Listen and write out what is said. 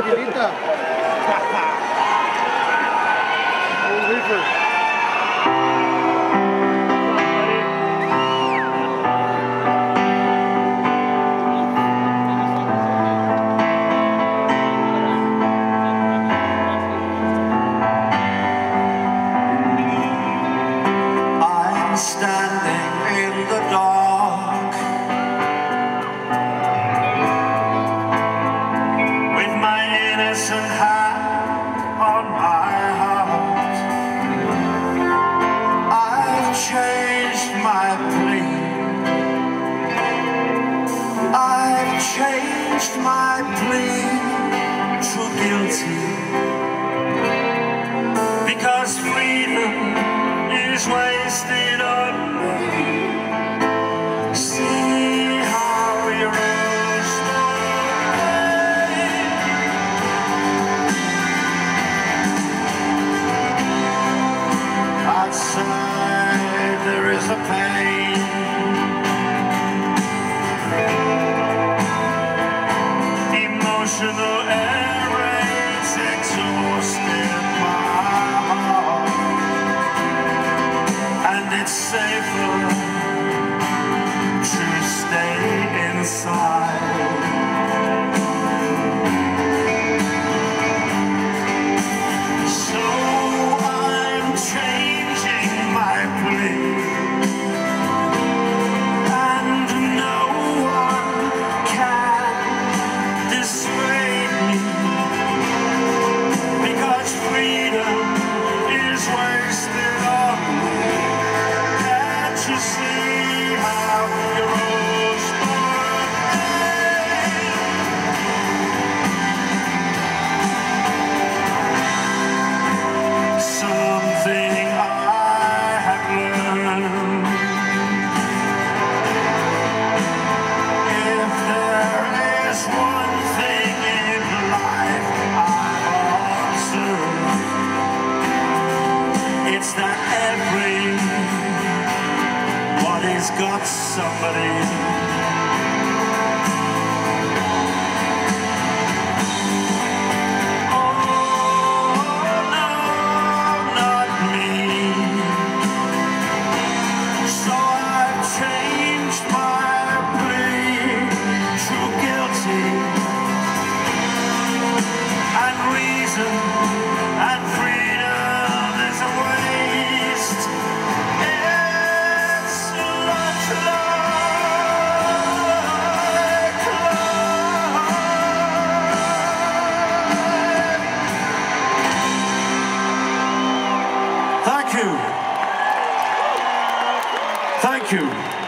tranquilita. Un reefer. Standing in the dark with my innocent hand on my heart. I've changed my plea. I've changed my plea to guilty, because freedom is wasted on me. See how we rose outside there is a pain. Emotional air raids exhausted my heart, and it's safer to stay inside. So I'm changing my plea, and no one can dissuade me, because freedom is wasted on me. Can't you see how your rose something I have learned? If there is one thing in life I observe, it's that everybody's got somebody. And freedom is a waste. It's not like life. Thank you. Thank you.